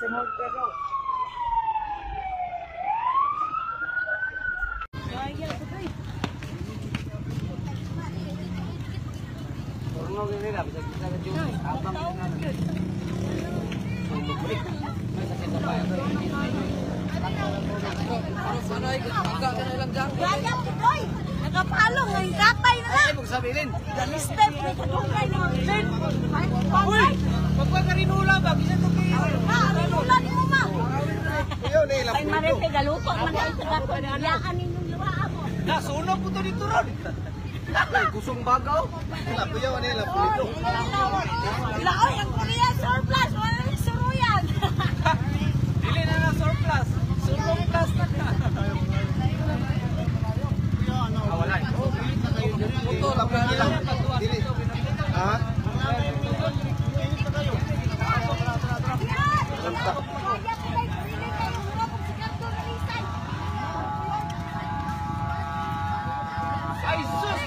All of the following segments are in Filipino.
Nakapalong, ang katay na lang. Huwag sabihin. Step, may katungkay na mag-send. Uy! Magpagarinula ba? Bisa ito kayo. Rinula ni Uma. Ay, Marete, galuto. Yaan ninyong luwaa mo. nasunog po ito dito ron. Kusong bagaw. Lapo yun, lapo ito. Laoy, ang Korea surplus. Wala rin suruyan. Dili na na surplus. Surplus plus na ka. Wala. Puto, lapo nila. Dili. Ha? Ay, sus!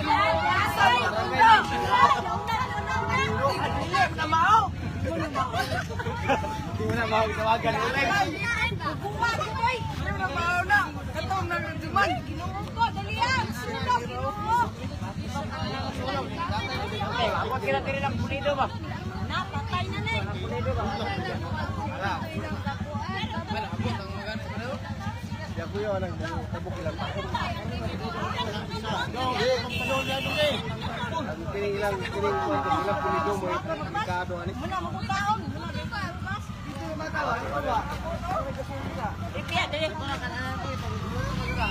Hindi mo na mawag-tawagan ulit. Buwa ko, boy. Hindi mo na mawag na. Katong nagduman. Ginuong ko, dalihan. Sunog, ginuong ko. Huwag kira-tira ng pulido ba? Napatay na na eh. Pulido ba? Wala. Wala, abot ang magana pa daw. Di ako yun, nagtabok ilang pa. Kining ilang pulido mo, delikado ani. Muna, magkakaon. Muna, magkakaon. Dito yung matawa, ano ba? Ipia, dali.